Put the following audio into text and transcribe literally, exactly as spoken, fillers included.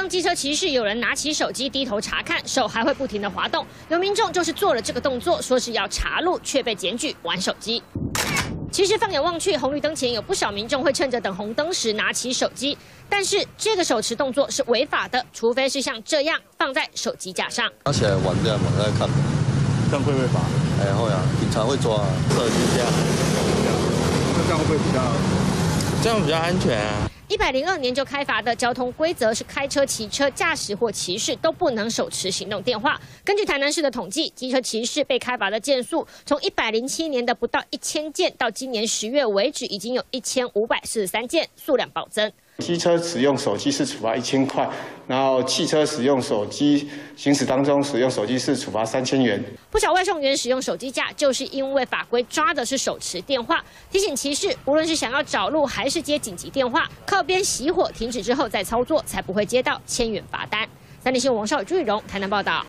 机车骑士有人拿起手机低头查看，手还会不停的滑动。有民众就是做了这个动作，说是要查路，却被检举玩手机。其实放眼望去，红绿灯前有不少民众会趁着等红灯时拿起手机，但是这个手持动作是违法的，除非是像这样放在手机架上。 拿起来玩这样嘛，在看， 这样会不会罚？ 哎会啊，警察会抓啊，设计这样， 那这样会不会比较？ 这样比较安全啊。 一百零二年就开罚的交通规则是开车、骑车、驾驶或骑士都不能手持行动电话。根据台南市的统计，机车骑士被开罚的件数从一百零七年的不到一千件，到今年十月为止，已经有一千五百四十三件，数量暴增。 机车使用手机是处罚一千块，然后汽车使用手机行驶当中使用手机是处罚三千元。 不少外送员使用手机架，就是因为法规抓的是手持电话。提醒骑士，无论是想要找路还是接紧急电话，靠边熄火停止之后再操作，才不会接到千元罚单。三立新闻王少宇、朱雨荣台南报道。